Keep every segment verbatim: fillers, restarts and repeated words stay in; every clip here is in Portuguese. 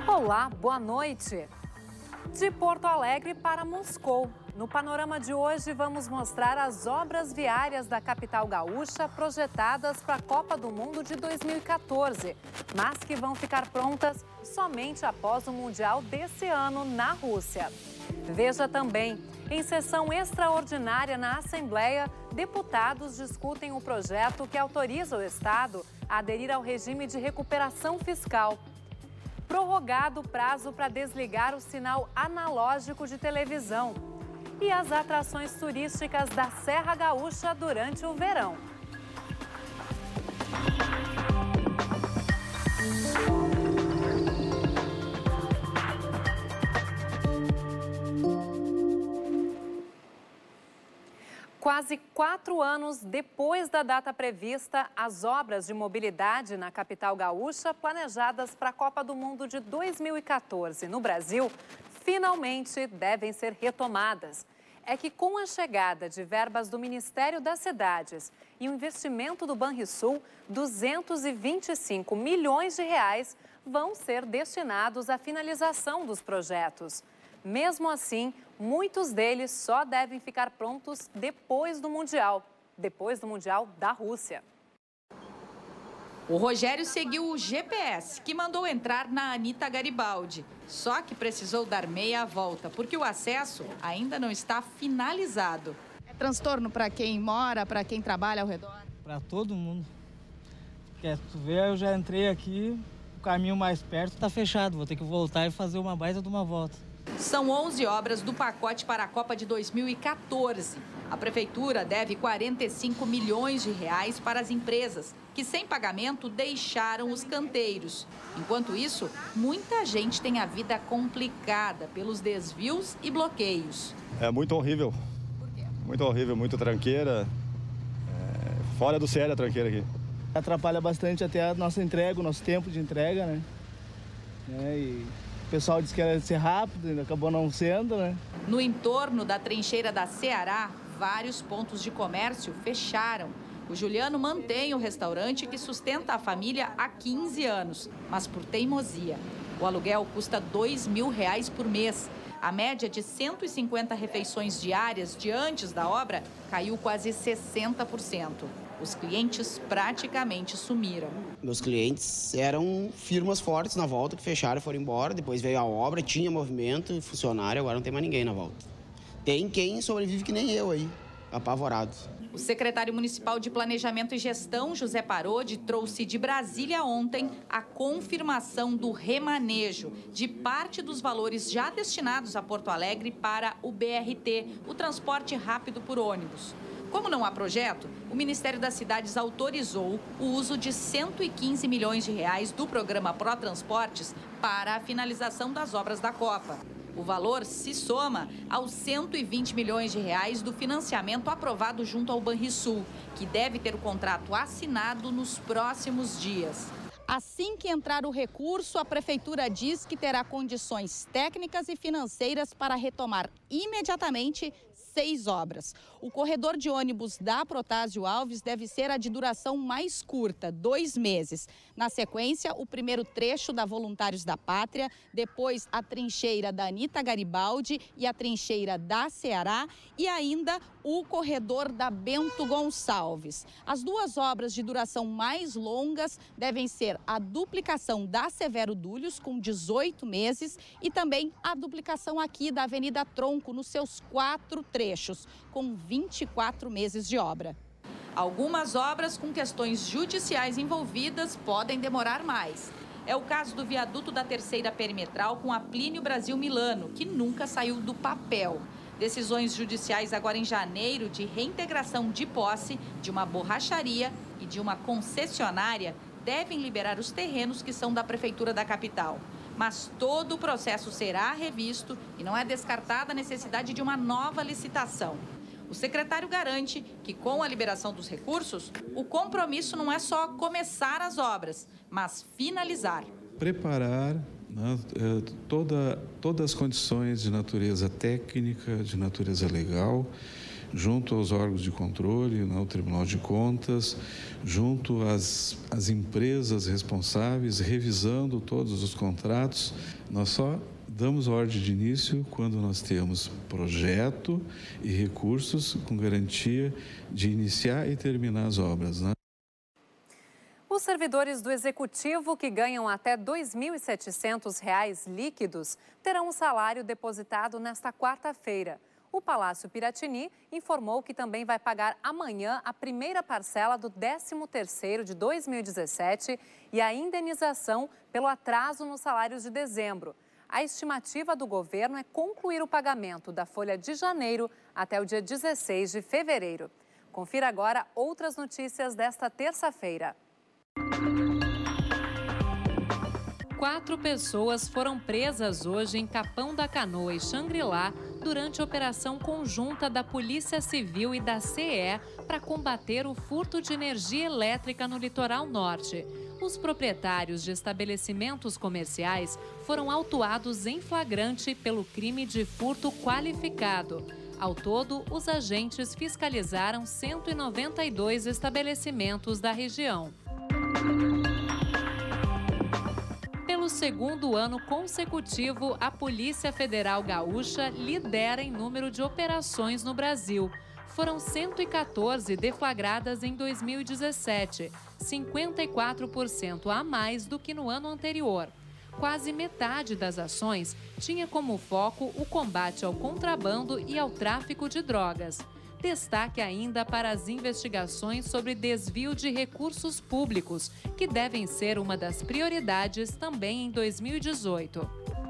Olá, boa noite. De Porto Alegre para Moscou. No panorama de hoje, vamos mostrar as obras viárias da capital gaúcha projetadas para a Copa do Mundo de dois mil e quatorze, mas que vão ficar prontas somente após o Mundial desse ano na Rússia. Veja também, em sessão extraordinária na Assembleia, deputados discutem o projeto que autoriza o Estado a aderir ao regime de recuperação fiscal. Prorrogado o prazo para desligar o sinal analógico de televisão. E as atrações turísticas da Serra Gaúcha durante o verão. Quase quatro anos depois da data prevista, as obras de mobilidade na capital gaúcha, planejadas para a Copa do Mundo de dois mil e quatorze no Brasil, finalmente devem ser retomadas. É que com a chegada de verbas do Ministério das Cidades e o investimento do Banrisul, duzentos e vinte e cinco milhões de reais vão ser destinados à finalização dos projetos. Mesmo assim, muitos deles só devem ficar prontos depois do Mundial, depois do Mundial da Rússia. O Rogério seguiu o G P S, que mandou entrar na Anita Garibaldi. Só que precisou dar meia volta, porque o acesso ainda não está finalizado. É transtorno para quem mora, para quem trabalha ao redor? Para todo mundo. Quer tu ver, eu já entrei aqui, o caminho mais perto está fechado. Vou ter que voltar e fazer uma baita de uma volta. São onze obras do pacote para a Copa de dois mil e quatorze. A Prefeitura deve quarenta e cinco milhões de reais para as empresas, que sem pagamento deixaram os canteiros. Enquanto isso, muita gente tem a vida complicada pelos desvios e bloqueios. É muito horrível. Por quê? Muito horrível, muito tranqueira. É, fora do sério a tranqueira aqui. Atrapalha bastante até a nossa entrega, o nosso tempo de entrega, né? É, e... O pessoal disse que ia ser rápido, acabou não sendo, né? No entorno da trincheira da Ceará, vários pontos de comércio fecharam. O Juliano mantém o restaurante que sustenta a família há quinze anos, mas por teimosia. O aluguel custa dois mil reais por mês. A média de cento e cinquenta refeições diárias de antes da obra caiu quase sessenta por cento. Os clientes praticamente sumiram. Meus clientes eram firmas fortes na volta que fecharam e foram embora. Depois veio a obra, tinha movimento, funcionário, agora não tem mais ninguém na volta. Tem quem sobrevive que nem eu aí, apavorado. O secretário municipal de Planejamento e Gestão, José Parodi, trouxe de Brasília ontem a confirmação do remanejo de parte dos valores já destinados a Porto Alegre para o B R T, o transporte rápido por ônibus. Como não há projeto, o Ministério das Cidades autorizou o uso de cento e quinze milhões de reais do programa Pró-Transportes para a finalização das obras da Copa. O valor se soma aos cento e vinte milhões de reais do financiamento aprovado junto ao Banrisul, que deve ter o contrato assinado nos próximos dias. Assim que entrar o recurso, a Prefeitura diz que terá condições técnicas e financeiras para retomar imediatamente seis obras. O corredor de ônibus da Protásio Alves deve ser a de duração mais curta, dois meses. Na sequência, o primeiro trecho da Voluntários da Pátria, depois a trincheira da Anita Garibaldi e a trincheira da Ceará e ainda o corredor da Bento Gonçalves. As duas obras de duração mais longas devem ser a duplicação da Severo Dúlios, com dezoito meses, e também a duplicação aqui da Avenida Tronco, nos seus quatro trechos, com vinte e quatro meses de obra. Algumas obras com questões judiciais envolvidas podem demorar mais. É o caso do viaduto da Terceira Perimetral com a Plínio Brasil Milano, que nunca saiu do papel. Decisões judiciais agora em janeiro de reintegração de posse de uma borracharia e de uma concessionária devem liberar os terrenos que são da Prefeitura da capital. Mas todo o processo será revisto e não é descartada a necessidade de uma nova licitação. O secretário garante que, com a liberação dos recursos, o compromisso não é só começar as obras, mas finalizar. Preparar, né, toda, todas as condições de natureza técnica, de natureza legal, junto aos órgãos de controle, no Tribunal de Contas, junto às, às empresas responsáveis, revisando todos os contratos. Nós só damos ordem de início quando nós temos projeto e recursos com garantia de iniciar e terminar as obras, né? Os servidores do Executivo que ganham até dois mil e setecentos reais líquidos terão o salário depositado nesta quarta-feira. O Palácio Piratini informou que também vai pagar amanhã a primeira parcela do décimo terceiro de dois mil e dezessete e a indenização pelo atraso nos salários de dezembro. A estimativa do governo é concluir o pagamento da folha de janeiro até o dia dezesseis de fevereiro. Confira agora outras notícias desta terça-feira. Quatro pessoas foram presas hoje em Capão da Canoa e Xangri-Lá durante a operação conjunta da Polícia Civil e da C E para combater o furto de energia elétrica no litoral norte. Os proprietários de estabelecimentos comerciais foram autuados em flagrante pelo crime de furto qualificado. Ao todo, os agentes fiscalizaram cento e noventa e dois estabelecimentos da região. Pelo segundo ano consecutivo, a Polícia Federal Gaúcha lidera em número de operações no Brasil. Foram cento e quatorze deflagradas em dois mil e dezessete, cinquenta e quatro por cento a mais do que no ano anterior. Quase metade das ações tinha como foco o combate ao contrabando e ao tráfico de drogas. Destaque ainda para as investigações sobre desvio de recursos públicos, que devem ser uma das prioridades também em dois mil e dezoito.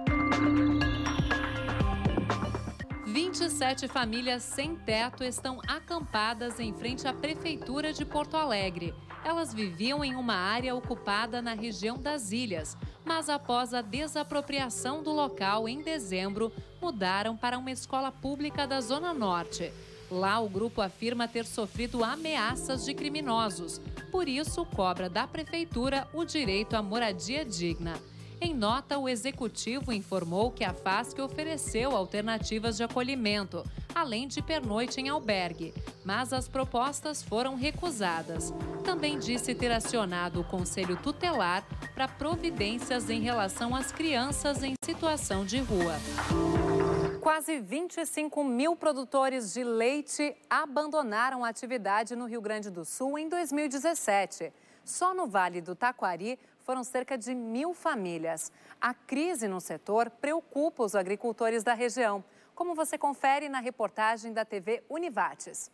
vinte e sete famílias sem teto estão acampadas em frente à Prefeitura de Porto Alegre. Elas viviam em uma área ocupada na região das Ilhas, mas após a desapropriação do local em dezembro, mudaram para uma escola pública da Zona Norte. Lá, o grupo afirma ter sofrido ameaças de criminosos. Por isso, cobra da Prefeitura o direito à moradia digna. Em nota, o Executivo informou que a FASC ofereceu alternativas de acolhimento, além de pernoite em albergue, mas as propostas foram recusadas. Também disse ter acionado o Conselho Tutelar para providências em relação às crianças em situação de rua. Quase vinte e cinco mil produtores de leite abandonaram a atividade no Rio Grande do Sul em dois mil e dezessete. Só no Vale do Taquari foram cerca de mil famílias. A crise no setor preocupa os agricultores da região, como você confere na reportagem da T V Univates.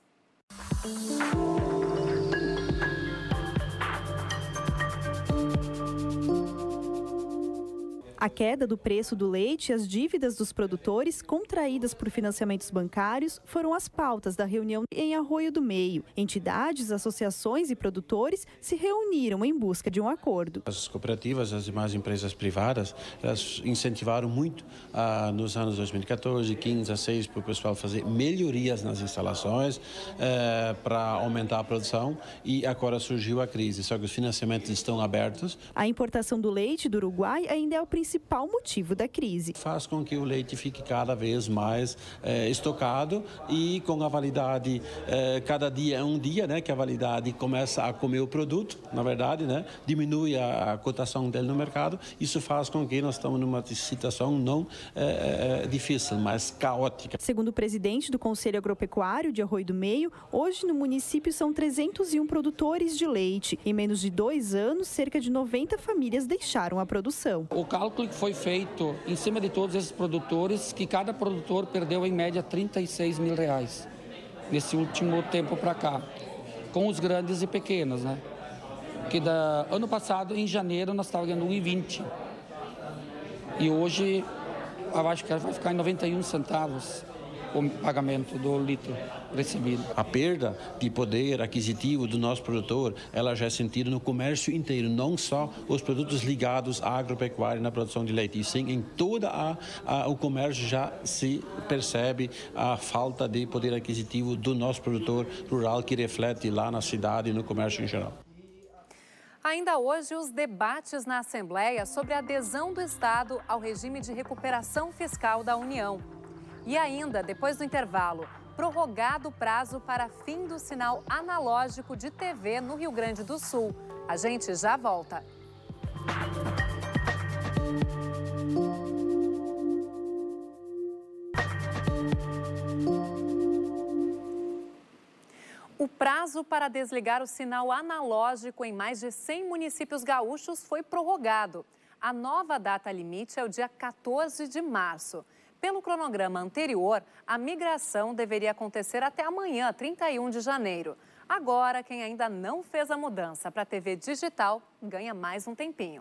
A queda do preço do leite e as dívidas dos produtores contraídas por financiamentos bancários foram as pautas da reunião em Arroio do Meio. Entidades, associações e produtores se reuniram em busca de um acordo. As cooperativas, as demais empresas privadas, elas incentivaram muito ah, nos anos dois mil e quatorze, quinze, dezesseis para o pessoal fazer melhorias nas instalações eh, para aumentar a produção, e agora surgiu a crise, só que os financiamentos estão abertos. A importação do leite do Uruguai ainda é o principal motivo da crise. Faz com que o leite fique cada vez mais eh, estocado e com a validade, eh, cada dia é um dia, né, que a validade começa a comer o produto, na verdade, né, diminui a, a cotação dele no mercado. Isso faz com que nós estamos numa situação não eh, eh, difícil, mas caótica. Segundo o presidente do Conselho Agropecuário de Arroio do Meio, hoje no município são trezentos e um produtores de leite. Em menos de dois anos, cerca de noventa famílias deixaram a produção. O cálculo que foi feito em cima de todos esses produtores, que cada produtor perdeu em média trinta e seis mil reais nesse último tempo para cá, com os grandes e pequenos, né? Que da ano passado, em janeiro, nós estávamos ganhando um real e vinte e hoje eu acho que vai ficar em noventa e um centavos o pagamento do litro recebido. A perda de poder aquisitivo do nosso produtor, ela já é sentida no comércio inteiro, não só os produtos ligados à agropecuária na produção de leite, e sim em toda a, a, o comércio já se percebe a falta de poder aquisitivo do nosso produtor rural, que reflete lá na cidade e no comércio em geral. Ainda hoje, os debates na Assembleia sobre a adesão do Estado ao regime de recuperação fiscal da União. E ainda, depois do intervalo, prorrogado o prazo para fim do sinal analógico de T V no Rio Grande do Sul. A gente já volta. O prazo para desligar o sinal analógico em mais de cem municípios gaúchos foi prorrogado. A nova data limite é o dia quatorze de março. Pelo cronograma anterior, a migração deveria acontecer até amanhã, trinta e um de janeiro. Agora, quem ainda não fez a mudança para a T V digital ganha mais um tempinho.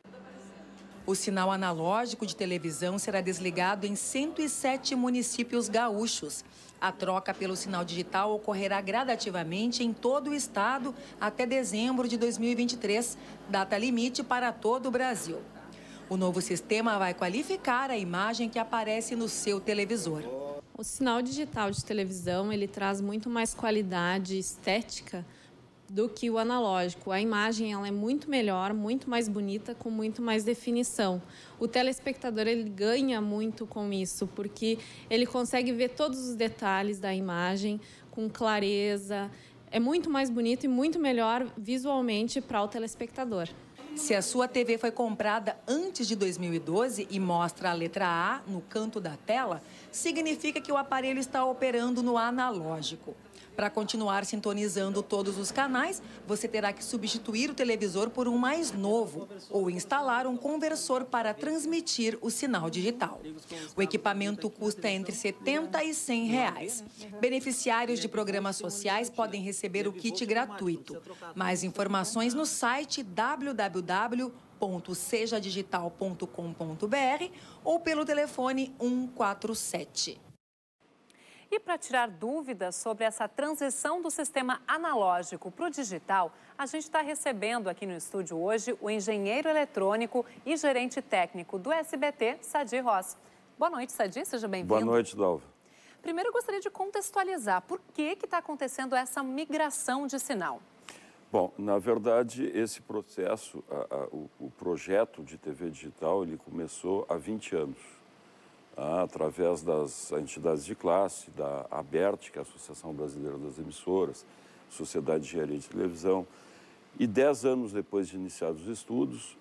O sinal analógico de televisão será desligado em cento e sete municípios gaúchos. A troca pelo sinal digital ocorrerá gradativamente em todo o estado até dezembro de dois mil e vinte e três, data limite para todo o Brasil. O novo sistema vai qualificar a imagem que aparece no seu televisor. O sinal digital de televisão, ele traz muito mais qualidade estética do que o analógico. A imagem ela é muito melhor, muito mais bonita, com muito mais definição. O telespectador ele ganha muito com isso, porque ele consegue ver todos os detalhes da imagem com clareza. É muito mais bonito e muito melhor visualmente para o telespectador. Se a sua T V foi comprada antes de dois mil e doze e mostra a letra A no canto da tela, significa que o aparelho está operando no analógico. Para continuar sintonizando todos os canais, você terá que substituir o televisor por um mais novo ou instalar um conversor para transmitir o sinal digital. O equipamento custa entre setenta e cem reais. Beneficiários de programas sociais podem receber o kit gratuito. Mais informações no site w w w ponto seja digital ponto com ponto b r ou pelo telefone um quatro sete. E para tirar dúvidas sobre essa transição do sistema analógico para o digital, a gente está recebendo aqui no estúdio hoje o engenheiro eletrônico e gerente técnico do S B T, Sadi Ross. Boa noite, Sadi, seja bem-vindo. Boa noite, Dalva. Primeiro, eu gostaria de contextualizar por que que está acontecendo essa migração de sinal. Bom, na verdade, esse processo, a, a, o, o projeto de T V digital, ele começou há vinte anos. Ah, através das entidades de classe, da ABERT, que é a Associação Brasileira das Emissoras, Sociedade de Engenharia de Televisão, e dez anos depois de iniciados os estudos,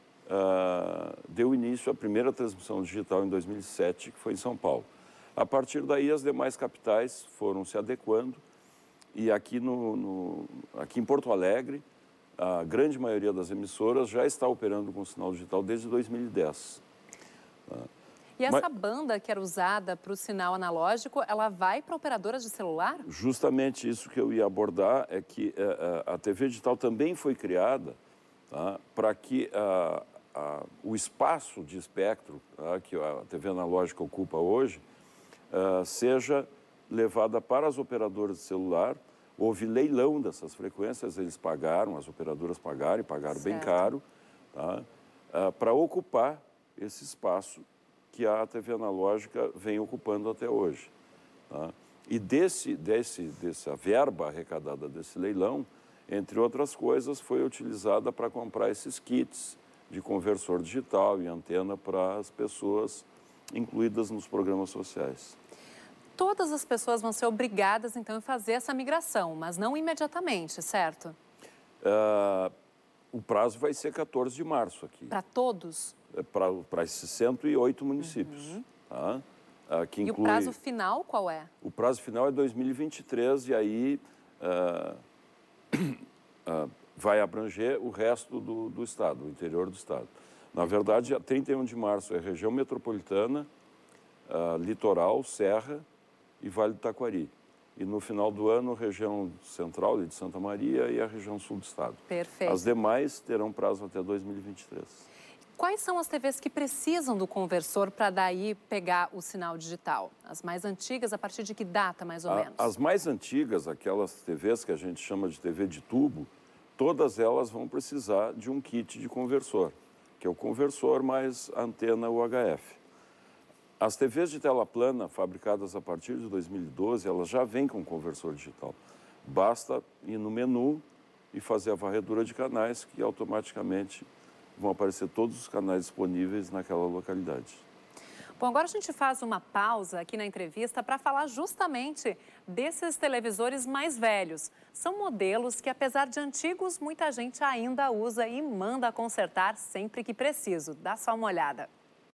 ah, deu início à primeira transmissão digital em dois mil e sete, que foi em São Paulo. A partir daí, as demais capitais foram se adequando, e aqui, no, no, aqui em Porto Alegre, a grande maioria das emissoras já está operando com sinal digital desde dois mil e dez. Ah, E essa Mas, banda que era usada para o sinal analógico, ela vai para operadoras de celular? Justamente isso que eu ia abordar é que uh, a T V digital também foi criada, tá, para que uh, uh, o espaço de espectro, tá, que a T V analógica ocupa hoje, uh, seja levada para as operadoras de celular. Houve leilão dessas frequências, eles pagaram, as operadoras pagaram e pagaram certo. bem caro, tá, uh, para ocupar esse espaço que a T V analógica vem ocupando até hoje. Tá? E desse, desse, dessa verba arrecadada desse leilão, entre outras coisas, foi utilizada para comprar esses kits de conversor digital e antena para as pessoas incluídas nos programas sociais. Todas as pessoas vão ser obrigadas, então, a fazer essa migração, mas não imediatamente, certo? Uh, o prazo vai ser quatorze de março aqui. Para todos? Para esses cento e oito municípios. Uhum. Tá? Ah, que inclui... E o prazo final qual é? O prazo final é dois mil e vinte e três e aí ah, ah, vai abranger o resto do, do estado, o interior do estado. Na verdade, trinta e um de março é região metropolitana, ah, litoral, serra e Vale do Taquari. E no final do ano, região central de Santa Maria e a região sul do estado. Perfeito. As demais terão prazo até dois mil e vinte e três. Quais são as T Vs que precisam do conversor para daí pegar o sinal digital? As mais antigas, a partir de que data, mais ou a, menos? As mais antigas, aquelas T Vs que a gente chama de T V de tubo, todas elas vão precisar de um kit de conversor, que é o conversor mais antena U H F. As T Vs de tela plana, fabricadas a partir de dois mil e doze, elas já vêm com conversor digital. Basta ir no menu e fazer a varredura de canais, que automaticamente vão aparecer todos os canais disponíveis naquela localidade. Bom, agora a gente faz uma pausa aqui na entrevista para falar justamente desses televisores mais velhos. São modelos que, apesar de antigos, muita gente ainda usa e manda consertar sempre que preciso. Dá só uma olhada.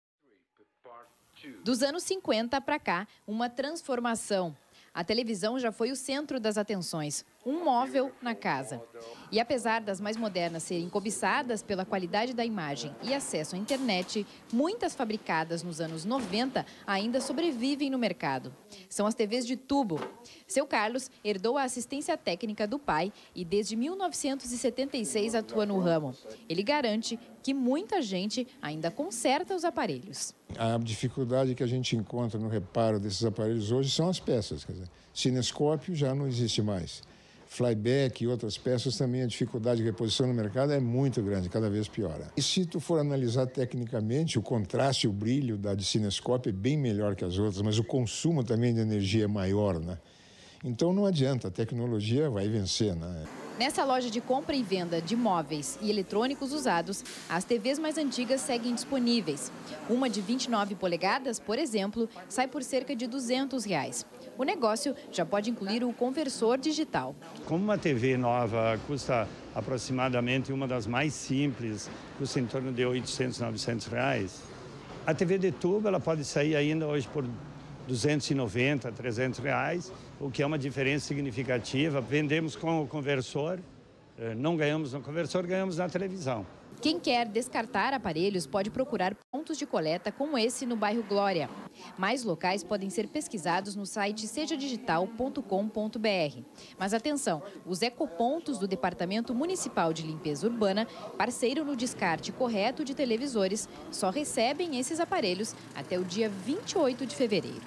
Dos anos cinquenta para cá, uma transformação. A televisão já foi o centro das atenções, um móvel na casa. E apesar das mais modernas serem cobiçadas pela qualidade da imagem e acesso à internet, muitas fabricadas nos anos noventa ainda sobrevivem no mercado. São as T Vs de tubo. Seu Carlos herdou a assistência técnica do pai e desde mil novecentos e setenta e seis atua no ramo. Ele garante que muita gente ainda conserta os aparelhos. A dificuldade que a gente encontra no reparo desses aparelhos hoje são as peças. Quer dizer, cinescópio já não existe mais. Flyback e outras peças também, a dificuldade de reposição no mercado é muito grande, cada vez piora. E se tu for analisar tecnicamente, o contraste, o brilho da de cinescópio é bem melhor que as outras, mas o consumo também de energia é maior, né? Então não adianta, a tecnologia vai vencer, né? Nessa loja de compra e venda de móveis e eletrônicos usados, as T Vs mais antigas seguem disponíveis. Uma de vinte e nove polegadas, por exemplo, sai por cerca de duzentos reais. O negócio já pode incluir o conversor digital. Como uma T V nova custa aproximadamente, uma das mais simples, custa em torno de oitocentos, novecentos reais, a T V de tubo ela pode sair ainda hoje por duzentos e noventa, trezentos reais, o que é uma diferença significativa. Vendemos com o conversor, não ganhamos no conversor, ganhamos na televisão. Quem quer descartar aparelhos pode procurar pontos de coleta como esse no bairro Glória. Mais locais podem ser pesquisados no site seja digital ponto com ponto br. Mas atenção, os ecopontos do Departamento Municipal de Limpeza Urbana, parceiro no descarte correto de televisores, só recebem esses aparelhos até o dia vinte e oito de fevereiro.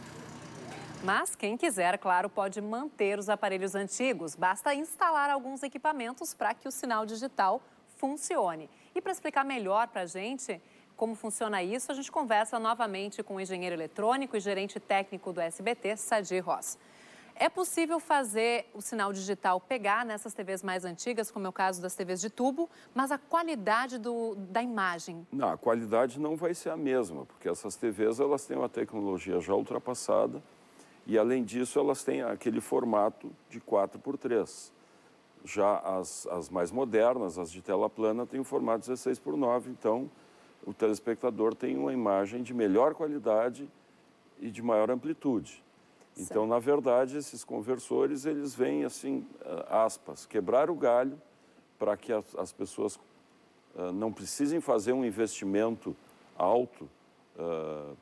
Mas quem quiser, claro, pode manter os aparelhos antigos. Basta instalar alguns equipamentos para que o sinal digital funcione. E para explicar melhor para a gente como funciona isso, a gente conversa novamente com o engenheiro eletrônico e gerente técnico do S B T, Sadi Ross. É possível fazer o sinal digital pegar nessas T Vs mais antigas, como é o caso das T Vs de tubo, mas a qualidade do, da imagem? Não, a qualidade não vai ser a mesma, porque essas T Vs elas têm uma tecnologia já ultrapassada e, além disso, elas têm aquele formato de quatro por três. Já as, as mais modernas, as de tela plana, têm o formato dezesseis por nove, então o telespectador tem uma imagem de melhor qualidade e de maior amplitude. Então, na verdade, esses conversores, eles vêm assim, aspas, quebrar o galho para que as, as pessoas uh, não precisem fazer um investimento alto, uh,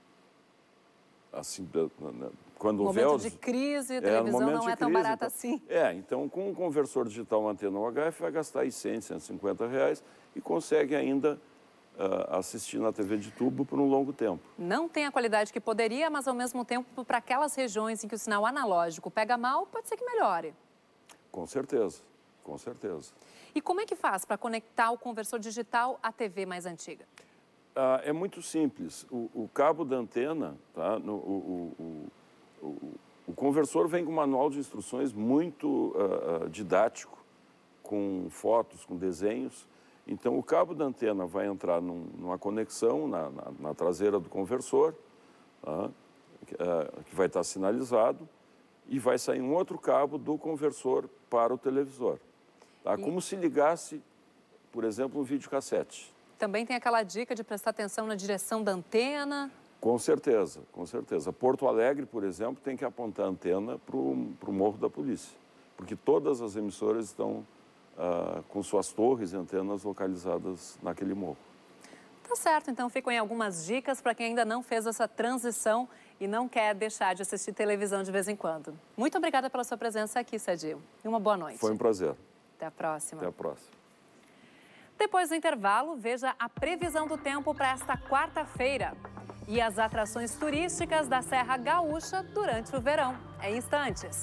assim, quando no houver... momento os... de crise, a é, televisão não é crise, tão barata então... assim. É, então com um conversor digital antena U H F vai gastar aí cem, cento e cinquenta reais e consegue ainda uh, assistir na T V de tubo por um longo tempo. Não tem a qualidade que poderia, mas ao mesmo tempo, para aquelas regiões em que o sinal analógico pega mal, pode ser que melhore. Com certeza, com certeza. E como é que faz para conectar o conversor digital à T V mais antiga? Ah, é muito simples. O, o cabo da antena, tá? no, o, o, o, o conversor vem com um manual de instruções muito uh, uh, didático, com fotos, com desenhos. Então, o cabo da antena vai entrar num, numa conexão na, na, na traseira do conversor, tá? que, uh, que vai estar sinalizado, e vai sair um outro cabo do conversor para o televisor. Tá? E... Como se ligasse, por exemplo, um videocassete. Também tem aquela dica de prestar atenção na direção da antena? Com certeza, com certeza. Porto Alegre, por exemplo, tem que apontar a antena para o Morro da Polícia, porque todas as emissoras estão uh, com suas torres e antenas localizadas naquele morro. Tá certo, então ficam aí algumas dicas para quem ainda não fez essa transição e não quer deixar de assistir televisão de vez em quando. Muito obrigada pela sua presença aqui, Sadi. E uma boa noite. Foi um prazer. Até a próxima. Até a próxima. Depois do intervalo, veja a previsão do tempo para esta quarta-feira e as atrações turísticas da Serra Gaúcha durante o verão. Em instantes.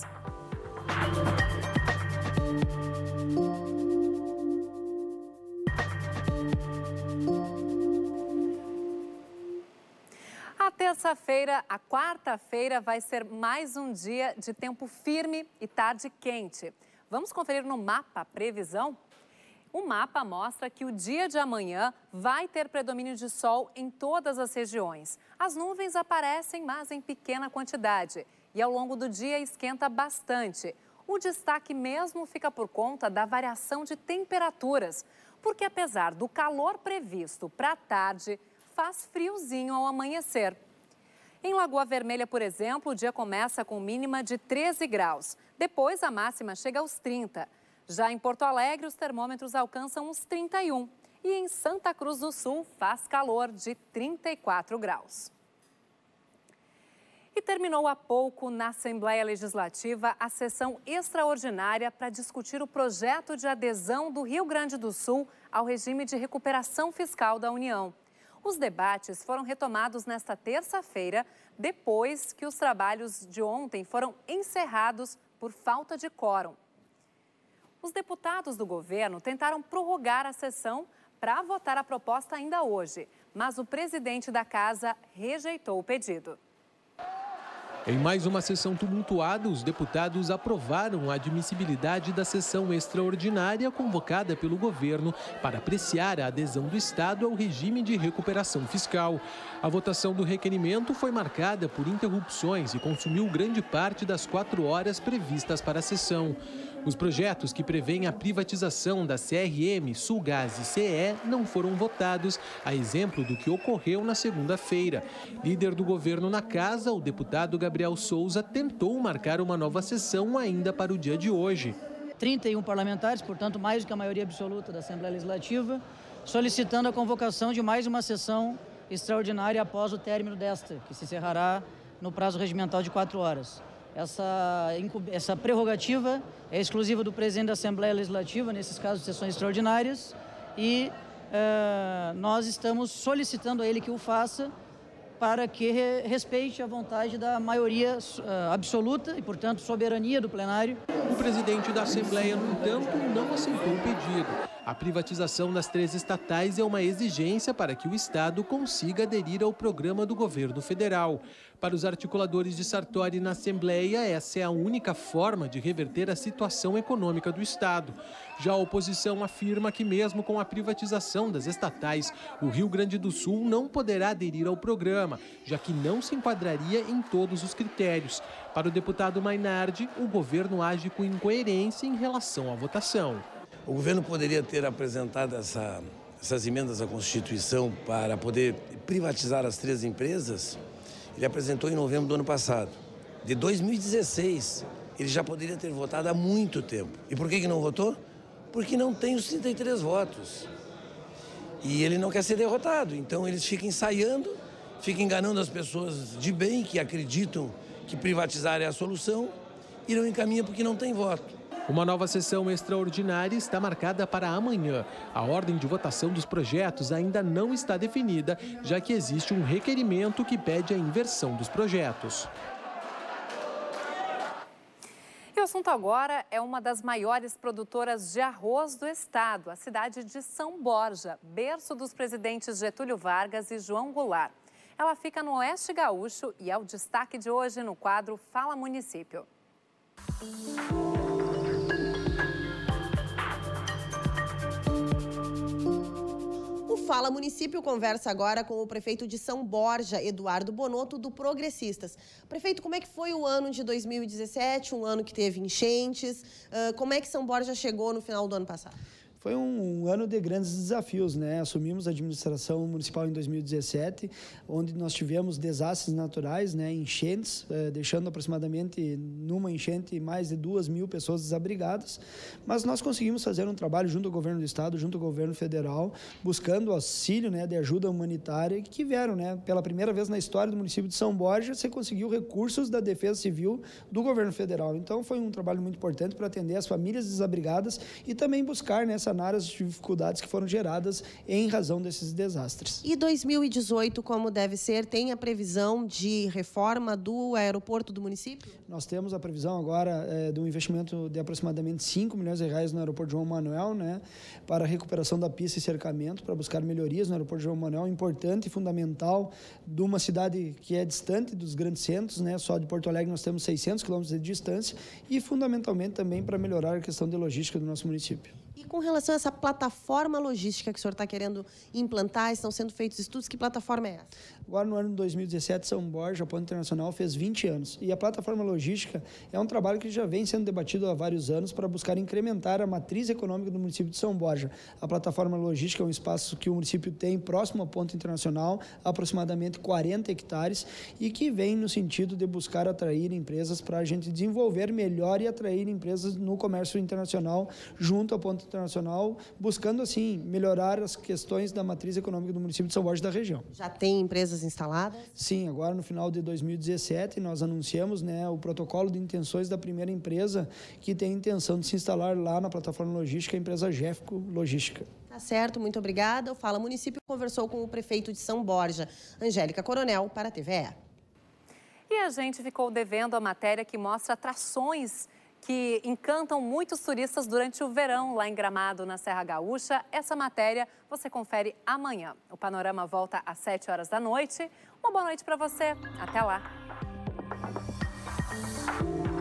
A terça-feira, a quarta-feira, vai ser mais um dia de tempo firme e tarde quente. Vamos conferir no mapa a previsão? O mapa mostra que o dia de amanhã vai ter predomínio de sol em todas as regiões. As nuvens aparecem, mas em pequena quantidade. E ao longo do dia esquenta bastante. O destaque mesmo fica por conta da variação de temperaturas. Porque apesar do calor previsto para a tarde, faz friozinho ao amanhecer. Em Lagoa Vermelha, por exemplo, o dia começa com mínima de treze graus. Depois a máxima chega aos trinta. Já em Porto Alegre, os termômetros alcançam os trinta e um. E em Santa Cruz do Sul, faz calor de trinta e quatro graus. E terminou há pouco, na Assembleia Legislativa, a sessão extraordinária para discutir o projeto de adesão do Rio Grande do Sul ao regime de recuperação fiscal da União. Os debates foram retomados nesta terça-feira, depois que os trabalhos de ontem foram encerrados por falta de quórum. Os deputados do governo tentaram prorrogar a sessão para votar a proposta ainda hoje, mas o presidente da casa rejeitou o pedido. Em mais uma sessão tumultuada, os deputados aprovaram a admissibilidade da sessão extraordinária convocada pelo governo para apreciar a adesão do Estado ao regime de recuperação fiscal. A votação do requerimento foi marcada por interrupções e consumiu grande parte das quatro horas previstas para a sessão. Os projetos que prevêem a privatização da C R M, Sulgás e C E não foram votados, a exemplo do que ocorreu na segunda-feira. Líder do governo na casa, o deputado Gabriel Souza tentou marcar uma nova sessão ainda para o dia de hoje. trinta e um parlamentares, portanto mais do que a maioria absoluta da Assembleia Legislativa, solicitando a convocação de mais uma sessão extraordinária após o término desta, que se encerrará no prazo regimental de quatro horas. Essa, essa prerrogativa é exclusiva do presidente da Assembleia Legislativa, nesses casos de sessões extraordinárias, e uh, nós estamos solicitando a ele que o faça para que re, respeite a vontade da maioria uh, absoluta e, portanto, soberania do plenário. O presidente da Assembleia, no entanto, não aceitou o pedido. A privatização das três estatais é uma exigência para que o Estado consiga aderir ao programa do governo federal. Para os articuladores de Sartori na Assembleia, essa é a única forma de reverter a situação econômica do Estado. Já a oposição afirma que mesmo com a privatização das estatais, o Rio Grande do Sul não poderá aderir ao programa, já que não se enquadraria em todos os critérios. Para o deputado Mainardi, o governo age com incoerência em relação à votação. O governo poderia ter apresentado essa, essas emendas à Constituição para poder privatizar as três empresas. Ele apresentou em novembro do ano passado. De dois mil e dezesseis, ele já poderia ter votado há muito tempo. E por que que não votou? Porque não tem os trinta e três votos. E ele não quer ser derrotado. Então eles ficam ensaiando, ficam enganando as pessoas de bem que acreditam que privatizar é a solução e não encaminham porque não tem voto. Uma nova sessão extraordinária está marcada para amanhã. A ordem de votação dos projetos ainda não está definida, já que existe um requerimento que pede a inversão dos projetos. E o assunto agora é uma das maiores produtoras de arroz do estado, a cidade de São Borja, berço dos presidentes Getúlio Vargas e João Goulart. Ela fica no Oeste Gaúcho e é o destaque de hoje no quadro Fala Município. O Fala Município conversa agora com o prefeito de São Borja, Eduardo Bonotto, do Progressistas. Prefeito, como é que foi o ano de dois mil e dezessete, um ano que teve enchentes? Como é que São Borja chegou no final do ano passado? Foi um ano de grandes desafios, né? Assumimos a administração municipal em dois mil e dezessete, onde nós tivemos desastres naturais, né? Enchentes, eh, deixando aproximadamente numa enchente mais de duas mil pessoas desabrigadas. Mas nós conseguimos fazer um trabalho junto ao governo do estado, junto ao governo federal, buscando auxílio, né, de ajuda humanitária, que vieram, né? Pela primeira vez na história do município de São Borja, você conseguiu recursos da Defesa Civil do governo federal. Então foi um trabalho muito importante para atender as famílias desabrigadas e também buscar, né, sanar as dificuldades que foram geradas em razão desses desastres. E dois mil e dezoito, como deve ser, tem a previsão de reforma do aeroporto do município? Nós temos a previsão agora é, de um investimento de aproximadamente cinco milhões de reais no aeroporto João Manuel, né, para a recuperação da pista e cercamento, para buscar melhorias no aeroporto João Manuel, importante e fundamental de uma cidade que é distante dos grandes centros, né, só de Porto Alegre nós temos seiscentos quilômetros de distância e fundamentalmente também para melhorar a questão de logística do nosso município. E com relação a essa plataforma logística que o senhor está querendo implantar, estão sendo feitos estudos, que plataforma é essa? Agora, no ano de dois mil e dezessete, São Borja, Ponto Internacional, fez vinte anos. E a plataforma logística é um trabalho que já vem sendo debatido há vários anos para buscar incrementar a matriz econômica do município de São Borja. A plataforma logística é um espaço que o município tem próximo ao Ponto Internacional, aproximadamente quarenta hectares, e que vem no sentido de buscar atrair empresas para a gente desenvolver melhor e atrair empresas no comércio internacional junto ao Ponto Internacional, buscando, assim, melhorar as questões da matriz econômica do município de São Borja e da região. Já tem empresas instaladas? Sim, agora no final de dois mil e dezessete nós anunciamos, né, o protocolo de intenções da primeira empresa que tem intenção de se instalar lá na plataforma logística, a empresa Gefco Logística. Tá certo, muito obrigada. O Fala Município conversou com o prefeito de São Borja, Angélica Coronel, para a T V E. E a gente ficou devendo a matéria que mostra atrações que encantam muitos turistas durante o verão lá em Gramado, na Serra Gaúcha. Essa matéria você confere amanhã. O Panorama volta às sete horas da noite. Uma boa noite para você. Até lá.